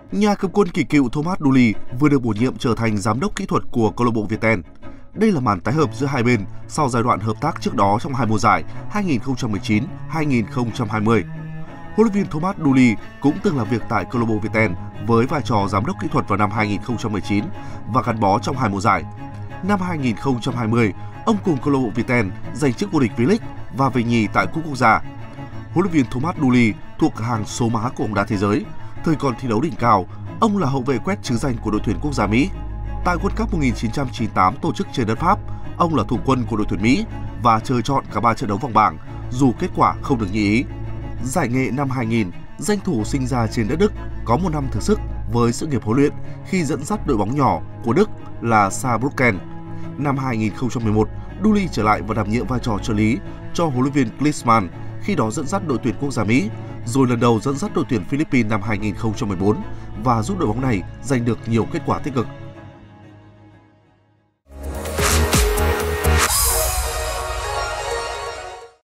Nhà cầm quân kỳ cựu Thomas Dooley vừa được bổ nhiệm trở thành giám đốc kỹ thuật của câu lạc bộ Viettel. Đây là màn tái hợp giữa hai bên sau giai đoạn hợp tác trước đó trong hai mùa giải 2019-2020. Huấn luyện viên Thomas Dooley cũng từng làm việc tại câu lạc bộ Viettel với vai trò giám đốc kỹ thuật vào năm 2019 và gắn bó trong hai mùa giải. Năm 2020, ông cùng câu lạc bộ Viettel giành chức vô địch V-League và về nhì tại Cúp Quốc gia. Huấn luyện viên Thomas Dooley thuộc hàng số má của bóng đá thế giới. Thời còn thi đấu đỉnh cao, ông là hậu vệ quét trứ danh của đội tuyển quốc gia Mỹ. Tại World Cup 1998 tổ chức trên đất Pháp, ông là thủ quân của đội tuyển Mỹ và chơi trọn cả 3 trận đấu vòng bảng, dù kết quả không được như ý. Giải nghệ năm 2000, danh thủ sinh ra trên đất Đức có một năm thử sức với sự nghiệp huấn luyện khi dẫn dắt đội bóng nhỏ của Đức là Saarbrücken. Năm 2011, Dooley trở lại và đảm nhiệm vai trò trợ lý cho huấn luyện viên Klinsmann, khi đó dẫn dắt đội tuyển quốc gia Mỹ, rồi lần đầu dẫn dắt đội tuyển Philippines năm 2014 và giúp đội bóng này giành được nhiều kết quả tích cực.